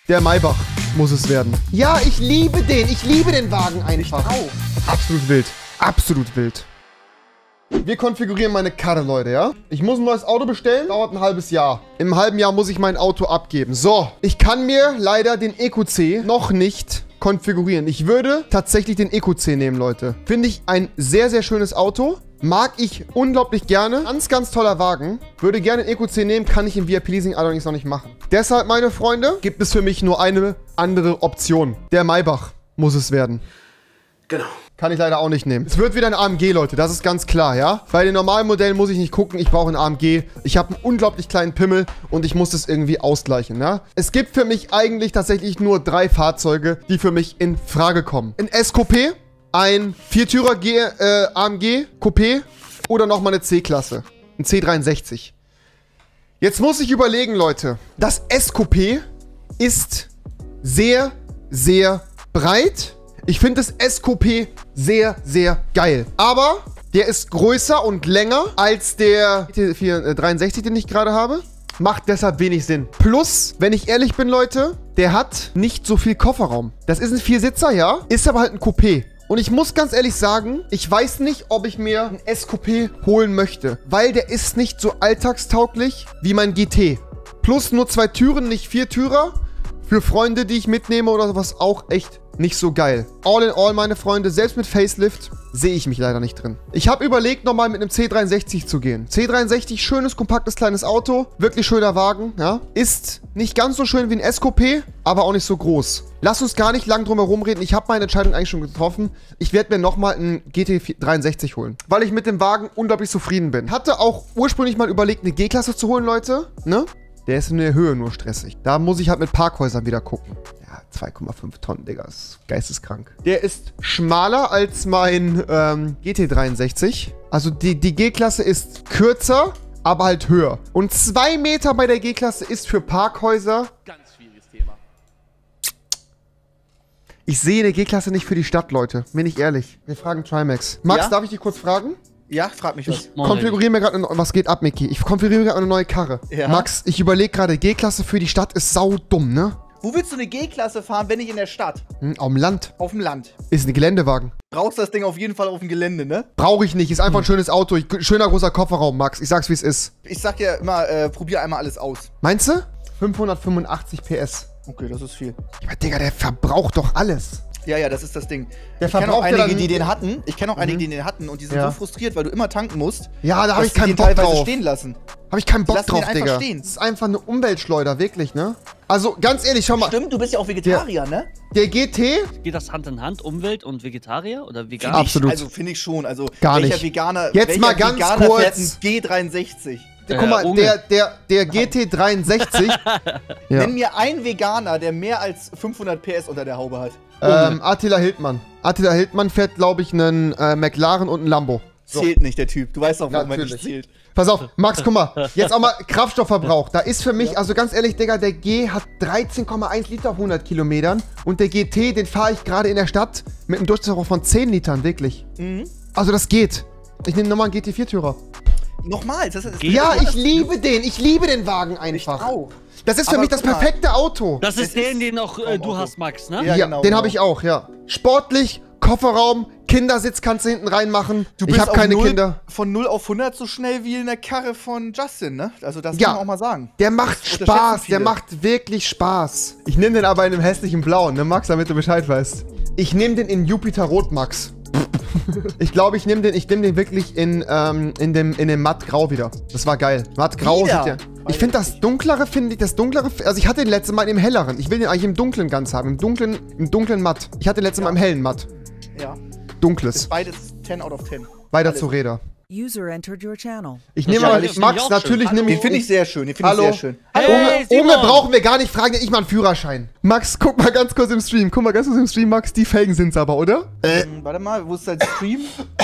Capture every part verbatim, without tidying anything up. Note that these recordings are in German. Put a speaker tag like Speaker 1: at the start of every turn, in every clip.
Speaker 1: Der Maybach muss es werden. Ja, ich liebe den. Ich liebe den Wagen einfach. Absolut wild. Absolut wild. Wir konfigurieren meine Karre, Leute, ja? Ich muss ein neues Auto bestellen. Dauert ein halbes Jahr. Im halben Jahr muss ich mein Auto abgeben. So, ich kann mir leider den E Q C noch nicht konfigurieren. Ich würde tatsächlich den E Q C nehmen, Leute. Finde ich ein sehr, sehr schönes Auto. Mag ich unglaublich gerne. Ganz, ganz toller Wagen. Würde gerne den E Q C nehmen, kann ich im V I P-Leasing allerdings noch nicht machen. Deshalb, meine Freunde, gibt es für mich nur eine andere Option. Der Maybach muss es werden.
Speaker 2: Genau.
Speaker 1: Kann ich leider auch nicht nehmen. Es wird wieder ein A M G, Leute. Das ist ganz klar, ja? Bei den normalen Modellen muss ich nicht gucken. Ich brauche ein A M G. Ich habe einen unglaublich kleinen Pimmel und ich muss das irgendwie ausgleichen, ja? Es gibt für mich eigentlich tatsächlich nur drei Fahrzeuge, die für mich in Frage kommen. Ein S-Coupé, ein Viertürer G, äh, A M G Coupé oder nochmal eine C-Klasse. Ein C dreiundsechzig. Jetzt muss ich überlegen, Leute. Das S-Coupé ist sehr, sehr breit. Ich finde das S-Coupé sehr, sehr geil. Aber der ist größer und länger als der T dreiundsechzig, den ich gerade habe. Macht deshalb wenig Sinn. Plus, wenn ich ehrlich bin, Leute, der hat nicht so viel Kofferraum. Das ist ein Viersitzer, ja. Ist aber halt ein Coupé. Und ich muss ganz ehrlich sagen, ich weiß nicht, ob ich mir ein S-Coupé holen möchte. Weil der ist nicht so alltagstauglich wie mein G T. Plus nur zwei Türen, nicht vier Türer. Für Freunde, die ich mitnehme oder sowas, auch echt nicht so geil. All in all, meine Freunde, selbst mit Facelift sehe ich mich leider nicht drin. Ich habe überlegt, nochmal mit einem C dreiundsechzig zu gehen. C dreiundsechzig, schönes, kompaktes, kleines Auto. Wirklich schöner Wagen, ja. Ist nicht ganz so schön wie ein S-Coupé, aber auch nicht so groß. Lass uns gar nicht lang drum herum reden. Ich habe meine Entscheidung eigentlich schon getroffen. Ich werde mir nochmal einen G T dreiundsechzig holen, weil ich mit dem Wagen unglaublich zufrieden bin. Hatte auch ursprünglich mal überlegt, eine G-Klasse zu holen, Leute, ne? Der ist in der Höhe nur stressig. Da muss ich halt mit Parkhäusern wieder gucken. Ja, zwei Komma fünf Tonnen, Digga. Das ist geisteskrank. Der ist schmaler als mein ähm, G T dreiundsechzig. Also die, die G-Klasse ist kürzer, aber halt höher. Und zwei Meter bei der G-Klasse ist für Parkhäuser...
Speaker 2: Ganz schwieriges Thema.
Speaker 1: Ich sehe eine G-Klasse nicht für die Stadt, Leute. Bin ich ehrlich. Wir fragen Trimax. Max,
Speaker 2: Ja?
Speaker 1: darf ich dich kurz fragen?
Speaker 2: Ja, frag mich was.
Speaker 1: Ich konfiguriere mir gerade... Was geht ab, Micky? Ich konfiguriere gerade eine neue Karre.
Speaker 2: Ja.
Speaker 1: Max, ich überlege gerade, G-Klasse für die Stadt ist saudumm, ne?
Speaker 2: Wo willst du eine G-Klasse fahren, wenn nicht in der Stadt?
Speaker 1: Hm, auf dem Land.
Speaker 2: Auf dem Land.
Speaker 1: Ist ein Geländewagen.
Speaker 2: Brauchst das Ding auf jeden Fall auf dem Gelände, ne?
Speaker 1: Brauche ich nicht. Ist einfach ein schönes Auto. Ich, schöner großer Kofferraum, Max. Ich sag's, wie es ist.
Speaker 2: Ich sag ja immer, äh, probier einmal alles aus.
Speaker 1: Meinst du? fünfhundertfünfundachtzig P S.
Speaker 2: Okay, das ist viel.
Speaker 1: Aber Digga, der verbraucht doch alles.
Speaker 2: Ja, ja, das ist das Ding.
Speaker 1: Der
Speaker 2: ich kenne auch
Speaker 1: verbraucht ja
Speaker 2: einige,
Speaker 1: dann-
Speaker 2: die den hatten. Ich kenne auch einige,
Speaker 1: Mhm.
Speaker 2: die den hatten und die sind
Speaker 1: Ja.
Speaker 2: so frustriert, weil du immer tanken musst.
Speaker 1: Ja, da habe
Speaker 2: dass
Speaker 1: ich
Speaker 2: die
Speaker 1: keinen
Speaker 2: den
Speaker 1: Bock
Speaker 2: teilweise
Speaker 1: drauf.
Speaker 2: stehen lassen.
Speaker 1: Habe ich keinen Bock
Speaker 2: Lass den
Speaker 1: drauf,
Speaker 2: einfach
Speaker 1: Digga.
Speaker 2: stehen.
Speaker 1: Das ist einfach eine Umweltschleuder, wirklich, ne? Also, ganz ehrlich, schau mal.
Speaker 2: Stimmt, du bist ja auch Vegetarier, ne?
Speaker 1: Der G T,
Speaker 3: Geht das Hand in Hand, Umwelt und Vegetarier oder vegan?
Speaker 1: Ab- Absolut.
Speaker 2: Ich, also finde ich schon. Also
Speaker 1: Gar
Speaker 2: welcher
Speaker 1: nicht.
Speaker 2: Veganer,
Speaker 1: Jetzt
Speaker 2: welcher
Speaker 1: mal ganz
Speaker 2: Veganer
Speaker 1: kurz.
Speaker 2: fährt einen G dreiundsechzig?
Speaker 1: der,
Speaker 3: Äh,
Speaker 1: guck mal,
Speaker 3: Unge.
Speaker 1: der, der, der G T dreiundsechzig. Ja.
Speaker 2: Nenn mir einen Veganer, der mehr als fünfhundert P S unter der Haube hat.
Speaker 1: Ähm, Attila Hildmann. Attila Hildmann fährt, glaube ich, einen äh, McLaren und einen Lambo. So.
Speaker 2: Zählt nicht, der Typ. Du weißt auch, warum er nicht
Speaker 1: Natürlich.
Speaker 2: zählt.
Speaker 1: Pass auf, Max, guck mal. Jetzt auch mal Kraftstoffverbrauch. Da ist für mich, also ganz ehrlich, Digga, der G hat dreizehn Komma eins Liter auf hundert Kilometern. Und der G T, den fahre ich gerade in der Stadt mit einem Durchschnittsverbrauch von zehn Litern, wirklich.
Speaker 2: Mhm.
Speaker 1: Also das geht. Ich nehme nochmal einen G T vier-Türer.
Speaker 2: Nochmal, das ist...
Speaker 1: Ja, ich liebe den. Ich liebe den Wagen einfach.
Speaker 2: auch.
Speaker 1: Das ist für
Speaker 2: Aber
Speaker 1: mich das
Speaker 2: guck mal.
Speaker 1: perfekte Auto.
Speaker 3: Das ist
Speaker 2: Es
Speaker 3: der,
Speaker 2: ist
Speaker 3: den auch äh,
Speaker 2: vom
Speaker 3: du
Speaker 2: Auto.
Speaker 3: hast, Max, ne?
Speaker 2: Ja,
Speaker 1: Ja,
Speaker 2: genau,
Speaker 1: den
Speaker 2: genau.
Speaker 1: habe ich auch, ja. Sportlich, Kofferraum, Kindersitz kannst du hinten reinmachen.
Speaker 2: Du
Speaker 1: ich
Speaker 2: bist
Speaker 1: habe
Speaker 2: auf
Speaker 1: keine
Speaker 2: null,
Speaker 1: Kinder.
Speaker 2: von null auf hundert so schnell wie in der Karre von Justin, ne? Also das
Speaker 1: Ja.
Speaker 2: kann man auch mal sagen.
Speaker 1: Der macht
Speaker 2: unterschätzen
Speaker 1: Spaß, der
Speaker 2: viele.
Speaker 1: macht wirklich Spaß. Ich nehme den aber in einem hässlichen Blauen, ne Max, damit du Bescheid weißt. Ich nehme den in Jupiter Rot, Max. Ich glaube, ich nehme den, ich nehme den wirklich in, ähm, in dem, in dem Mattgrau wieder. Das war geil. Mattgrau
Speaker 2: Wieder?
Speaker 1: sieht ja. Ich finde das dunklere, finde ich, das dunklere, also ich hatte den letzten Mal im helleren. Ich will den eigentlich im dunklen ganz haben, im dunklen, im dunklen Matt. Ich hatte den letzten Mal im hellen Matt.
Speaker 2: Ja.
Speaker 1: Dunkles.
Speaker 2: Ist beides zehn out of zehn.
Speaker 1: Weiter
Speaker 2: alles.
Speaker 1: zu Reda.
Speaker 4: User entered your channel.
Speaker 1: Ich
Speaker 3: Das
Speaker 1: nehme
Speaker 3: ist
Speaker 1: mal,
Speaker 3: ja- das
Speaker 1: Max,
Speaker 3: finde ich auch
Speaker 1: natürlich
Speaker 3: schön.
Speaker 1: nehme
Speaker 2: Den
Speaker 1: ich.
Speaker 2: finde ich sehr schön, den finde ich
Speaker 1: Hallo.
Speaker 2: sehr schön.
Speaker 3: Hey,
Speaker 1: Unge,
Speaker 3: Simon!
Speaker 1: Unge brauchen wir gar nicht fragen, ich mal einen Führerschein. Max, guck mal ganz kurz im Stream. Guck mal ganz kurz im Stream, Max. Die Felgen sind's aber, oder?
Speaker 2: Ähm, warte mal, wo ist dein Stream?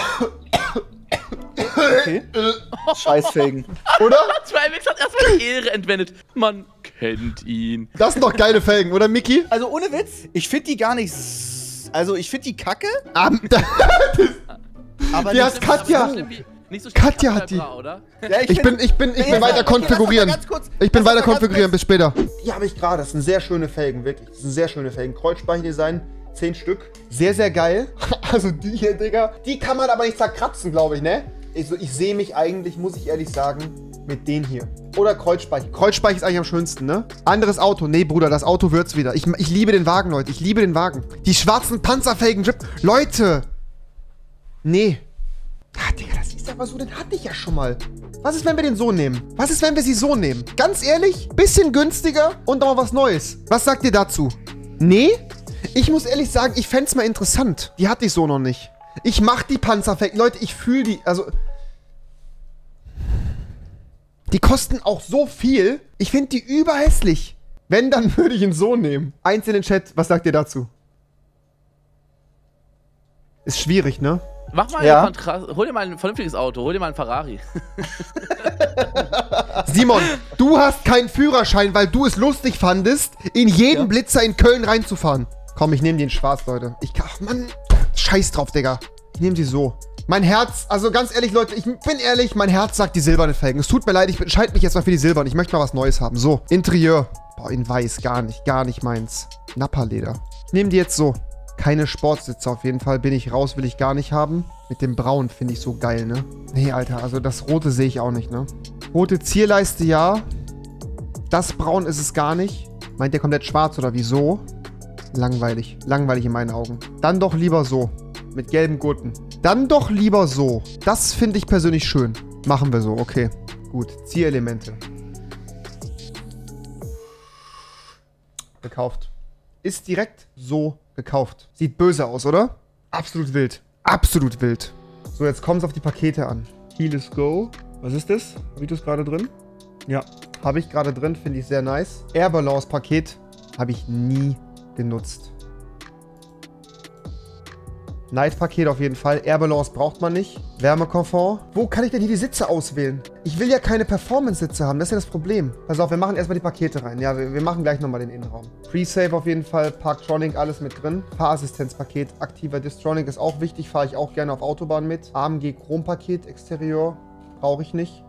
Speaker 2: Okay. Scheißfelgen.
Speaker 1: Oder?
Speaker 5: Trimax hat erstmal die Ehre entwendet. Man kennt ihn.
Speaker 1: Das sind doch geile Felgen, oder, Micky?
Speaker 2: Also ohne Witz, ich finde die gar nicht... s- Also ich finde die kacke,
Speaker 1: Ah,
Speaker 2: aber
Speaker 1: Die
Speaker 2: nicht
Speaker 1: hat Katja.
Speaker 2: so-
Speaker 5: Nicht so schnell
Speaker 1: Katja hat die.
Speaker 5: Oder?
Speaker 2: Ja,
Speaker 1: Ich bin, ich bin, ich bin weiter konfigurieren. Ich bin weiter konfigurieren, bis später. Die habe ich gerade. Das sind sehr schöne Felgen, wirklich. Das sind sehr schöne Felgen. Kreuzspeichen-Design, zehn Stück. Sehr, sehr geil. Also die hier, Digga. Die kann man aber nicht zerkratzen, glaube ich, ne? Ich, so, ich sehe mich eigentlich, muss ich ehrlich sagen, mit denen hier. Oder Kreuzspeichen. Kreuzspeichen ist eigentlich am schönsten, ne? Anderes Auto. Nee, Bruder, das Auto wird's wieder. Ich, ich liebe den Wagen, Leute. Ich liebe den Wagen. Die schwarzen Panzerfelgen, Drip. Leute! Nee. Ah, Digga, das ist aber so, den hatte ich ja schon mal. Was ist, wenn wir den so nehmen? Was ist, wenn wir sie so nehmen? Ganz ehrlich, bisschen günstiger und nochmal was Neues. Was sagt ihr dazu? Nee? Ich muss ehrlich sagen, ich fänd's mal interessant. Die hatte ich so noch nicht. Ich mach die Panzerfelgen. Leute, ich fühle die, also... Die kosten auch so viel. Ich finde die überhässlich. Wenn, dann würde ich ihn so nehmen. Eins in den Chat, was sagt ihr dazu? Ist schwierig, ne?
Speaker 5: Mach mal
Speaker 2: Ja.
Speaker 5: ein Kontrast. Hol dir mal ein vernünftiges Auto. Hol dir mal einen Ferrari.
Speaker 1: Simon, du hast keinen Führerschein, weil du es lustig fandest, in jeden
Speaker 2: Ja.
Speaker 1: Blitzer in Köln reinzufahren. Komm, ich nehme den schwarz, Leute. Ich kann... Ach, Mann. Scheiß drauf, Digga. Ich nehme sie so. Mein Herz, also ganz ehrlich, Leute, ich bin ehrlich, mein Herz sagt die silbernen Felgen. Es tut mir leid, ich entscheide mich jetzt mal für die silbernen. Ich möchte mal was Neues haben. So, Interieur. Boah, in weiß, gar nicht, gar nicht meins. Nappa-Leder. Ich nehme die jetzt so. Keine Sportsitze auf jeden Fall. Bin ich raus, will ich gar nicht haben. Mit dem Braun finde ich so geil, ne? Nee, Alter, also das Rote sehe ich auch nicht, ne? Rote Zierleiste, ja. Das Braun ist es gar nicht. Meint ihr komplett schwarz oder wieso? Langweilig. Langweilig in meinen Augen. Dann doch lieber so. Mit gelben Gurten. Dann doch lieber so. Das finde ich persönlich schön. Machen wir so, okay. Gut, Zierelemente. Gekauft. Ist direkt so gekauft. Sieht böse aus, oder? Absolut wild. Absolut wild. So, jetzt kommt es auf die Pakete an. Keyless Go. Was ist das? Habe ich das gerade drin? Ja, habe ich gerade drin. Finde ich sehr nice. Air Balance Paket habe ich nie genutzt. Night-Paket auf jeden Fall. Air Balance braucht man nicht. Wärmekomfort. Wo kann ich denn hier die Sitze auswählen? Ich will ja keine Performance-Sitze haben. Das ist ja das Problem. Pass auf, wir machen erstmal die Pakete rein. Ja, wir, wir machen gleich nochmal den Innenraum. Pre-Save auf jeden Fall. Parktronic, alles mit drin. Fahrassistenzpaket. Aktiver Distronic ist auch wichtig. Fahre ich auch gerne auf Autobahn mit. A M G Chrompaket, Exterior. Brauche ich nicht.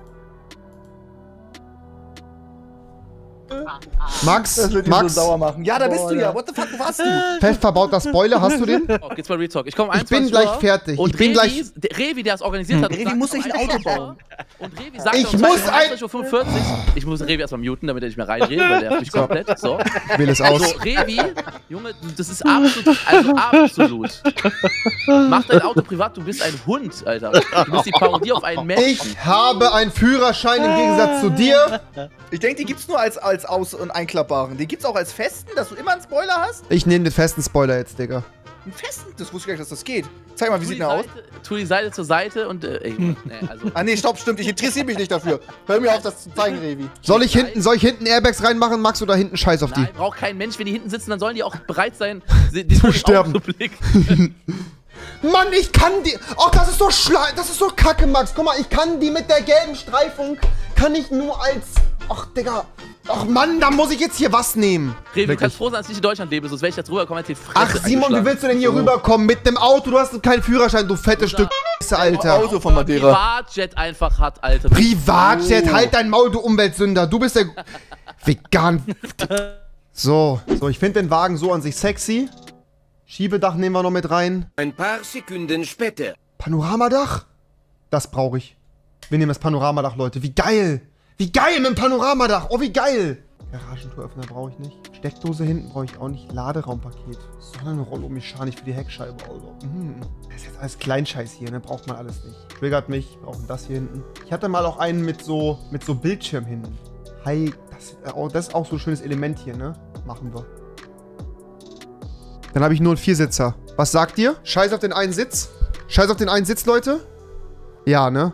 Speaker 1: Max,
Speaker 2: Das wird ihn
Speaker 1: Max,
Speaker 2: so sauer machen. Ja, da bist
Speaker 1: Boah,
Speaker 2: du ja.
Speaker 1: ja.
Speaker 2: What the fuck, wo warst du?
Speaker 1: fest verbauter Spoiler, hast du den?
Speaker 5: Oh, geht's mal Retalk. Ich komme
Speaker 1: Ich bin gleich fertig.
Speaker 5: Und
Speaker 1: Ich bin
Speaker 5: Revi,
Speaker 1: gleich-
Speaker 5: der Revi, der es organisiert hat,
Speaker 2: Revi
Speaker 5: sagt
Speaker 2: muss
Speaker 5: um
Speaker 2: sich ein Auto bauen.
Speaker 5: Und Revi sagt
Speaker 1: Ich
Speaker 5: um
Speaker 1: muss ein-
Speaker 5: einundzwanzig Uhr fünfundvierzig. Ich muss Revi erstmal muten, damit er nicht mehr reinredet, weil der mich komplett. So.
Speaker 1: Ich will es aus.
Speaker 5: So, Revi, Junge, das ist absolut, also absolut. Mach dein Auto privat, du bist ein Hund, Alter. Du bist die Parodie auf einen Menschen.
Speaker 1: Ich habe einen Führerschein im Gegensatz zu dir.
Speaker 2: Ich denke, die gibt's nur als, als aus- und einklappbaren. Die gibt's auch als festen, dass du immer einen Spoiler hast.
Speaker 1: Ich nehme den festen Spoiler jetzt, Digga.
Speaker 2: Einen festen? Das wusste ich gar nicht, dass das geht. Zeig mal, wie
Speaker 5: Tu
Speaker 2: sieht
Speaker 5: die
Speaker 2: der aus?
Speaker 5: Seite- Tu die Seite zur Seite und, äh, ey, nee, also.
Speaker 2: Ah, nee, stopp, stimmt. Ich interessiere mich nicht dafür. Hör mir auf, das zu zeigen, Revi.
Speaker 1: Soll ich hinten, soll ich hinten Airbags reinmachen, Max, oder hinten Scheiß auf die?
Speaker 5: Nein, braucht kein Mensch. Wenn die hinten sitzen, dann sollen die auch bereit sein, sie- die
Speaker 1: Zu sterben.
Speaker 5: Autoblick.
Speaker 1: Mann, ich kann die. Oh, das ist so schla das ist so kacke, Max. Guck mal, ich kann die mit der gelben Streifung, kann ich nur als. Ach, Digga. Ach, Mann, da muss ich jetzt hier was nehmen.
Speaker 5: Revi, du
Speaker 1: Wirklich.
Speaker 5: kannst froh sein, dass ich in Deutschland lebe, sonst wäre ich jetzt rübergekommen, hätte die Fresse
Speaker 1: Ach, Simon, wie
Speaker 5: eingeschlagen.
Speaker 1: willst du denn hier rüberkommen? Mit dem Auto? Du hast keinen Führerschein, du fettes Stück Scheiße, Alter.
Speaker 2: Auto von Madeira.
Speaker 5: Privatjet einfach hat, Alter.
Speaker 1: Privatjet,
Speaker 2: Oh.
Speaker 1: halt dein Maul, du Umweltsünder. Du bist der Vegan. So, so, ich finde den Wagen so an sich sexy. Schiebedach nehmen wir noch mit rein.
Speaker 6: Ein paar Sekunden später.
Speaker 1: Panoramadach? Das brauche ich. Wir nehmen das Panoramadach, Leute. Wie geil. Wie geil mit dem Panoramadach. Oh, wie geil. Garagentoröffner brauche ich nicht. Steckdose hinten brauche ich auch nicht. Laderaumpaket. Sonnenrollo-Mechanisch für die Heckscheibe. Also, mm. Das ist jetzt alles Kleinscheiß hier, ne? Braucht man alles nicht. Triggert mich. Brauchen das hier hinten. Ich hatte mal auch einen mit so, mit so Bildschirm hinten. Hi. Das, oh, das ist auch so ein schönes Element hier, ne? Machen wir. Dann habe ich nur einen Viersitzer. Was sagt ihr? Scheiß auf den einen Sitz? Scheiß auf den einen Sitz, Leute? Ja, ne?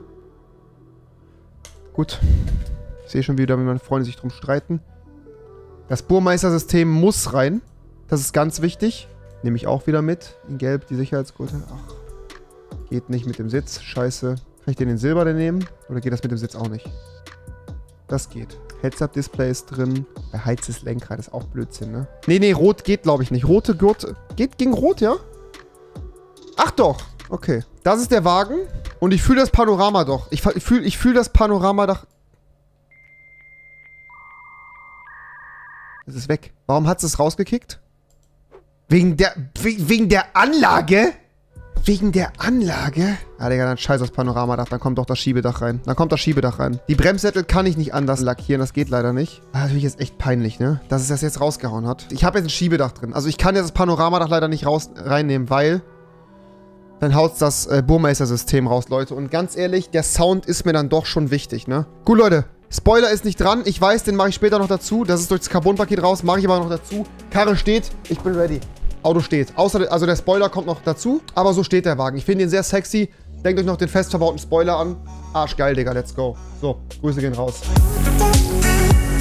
Speaker 1: Gut. Ich sehe schon wieder, wie meine Freunde sich drum streiten. Das Burmeister-System muss rein. Das ist ganz wichtig. Nehme ich auch wieder mit. In Gelb die Sicherheitsgurte. Ach. Geht nicht mit dem Sitz. Scheiße. Kann ich den in Silber denn nehmen? Oder geht das mit dem Sitz auch nicht? Das geht. Heads-Up-Display ist drin. Beheiztes Lenkrad ist auch Blödsinn, ne? Nee, nee, rot geht, glaube ich, nicht. Rote Gurte. Geht gegen rot, ja? Ach doch. Okay. Das ist der Wagen. Und Und ich fühle das Panorama doch. Ich fühle ich fühl das Panorama doch. Es ist weg. Warum hat es rausgekickt? Wegen der... Wegen der Anlage? Wegen der Anlage? Ja, Digga, dann scheiß das Panoramadach. Dann kommt doch das Schiebedach rein. Dann kommt das Schiebedach rein. Die Bremssättel kann ich nicht anders lackieren. Das geht leider nicht. Ah, natürlich ist echt peinlich, ne? Dass es das jetzt rausgehauen hat. Ich habe jetzt ein Schiebedach drin. Also ich kann jetzt das Panoramadach leider nicht raus reinnehmen, weil... Dann haut das äh, Burmeister-System raus, Leute. Und ganz ehrlich, der Sound ist mir dann doch schon wichtig, ne? Gut, Leute. Spoiler ist nicht dran. Ich weiß, den mache ich später noch dazu. Das ist durch das Carbon-Paket raus. Mache ich aber noch dazu. Karre steht. Ich bin ready. Auto steht. Außer, also der Spoiler kommt noch dazu. Aber so steht der Wagen. Ich finde ihn sehr sexy. Denkt euch noch den fest verbauten Spoiler an. Arschgeil, Digga. Let's go. So, Grüße gehen raus.